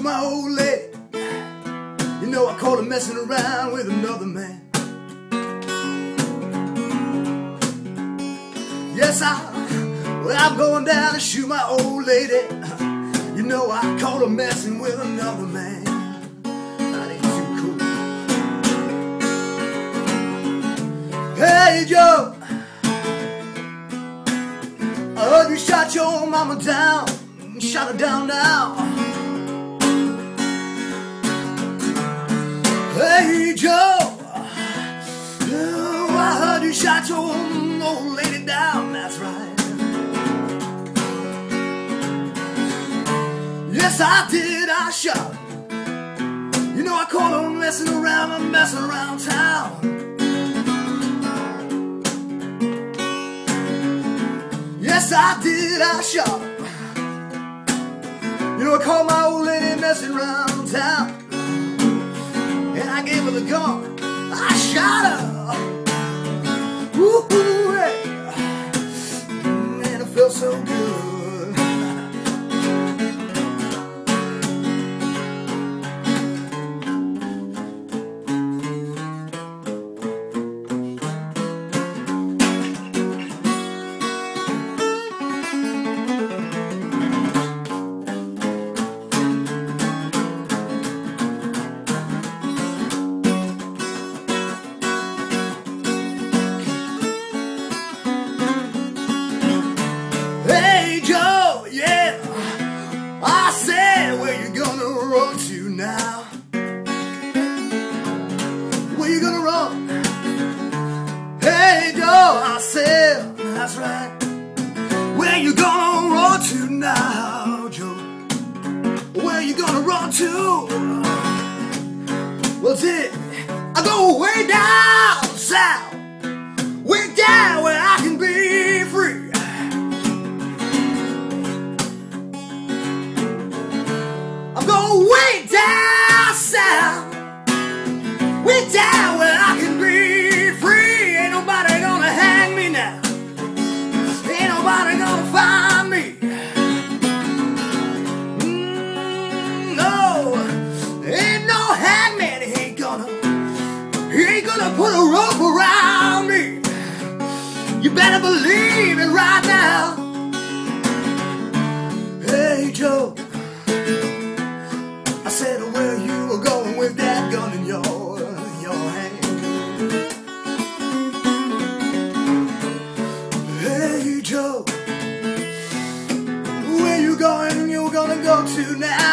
my old lady. You know I caught her messing around with another man. Yes, I'm going down to shoot my old lady. You know I caught her messing with another man. That ain't too cool. Hey Joe, I heard you shot your mama down. Shot her down now. Hey Joe, oh, I heard you shot your old lady down. That's right. Yes, I did, I shot her. You know I caught her messing around and messing around town. Yes, I did, I shot her. You know I caught my old lady messing around town. And I gave her the gun, I shot her. Woo-hoo, hey. Man, it felt so good. Hey Joe, yeah, I said, where you gonna run to now? Where you gonna run? Hey Joe, I said, that's right. Where you gonna run to now, Joe? Where you gonna run to? Well, did I go way down south? Way down where I can be free. Go way down south, way down where I can be free. Ain't nobody gonna hang me now. Ain't nobody gonna find me. No, ain't no hangman. He ain't gonna put a rope around me. You better believe it right now. Hey Joe, I said, where you were going with that gun in your hand? Hey Joe, where you going? You're gonna go to now?